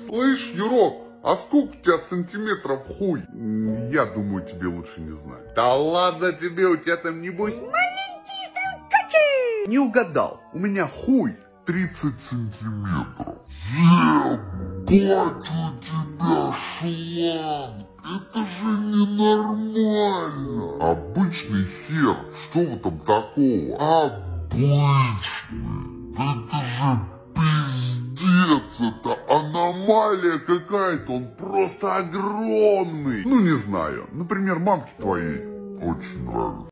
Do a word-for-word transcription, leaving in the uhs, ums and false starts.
Слышь, Юрок, а сколько у тебя сантиметров хуй? М, Я думаю, тебе лучше не знать. Да ладно тебе, у тебя там небось... Маленькие стручочи! Не угадал, у меня хуй тридцать сантиметров. Ебать, у тебя шланг, это же ненормально. Обычный хер, что в этом такого? Обычный, это же пиздец, это аномалия какая-то, он просто огромный. Ну не знаю, например, мамке твоей очень нравится.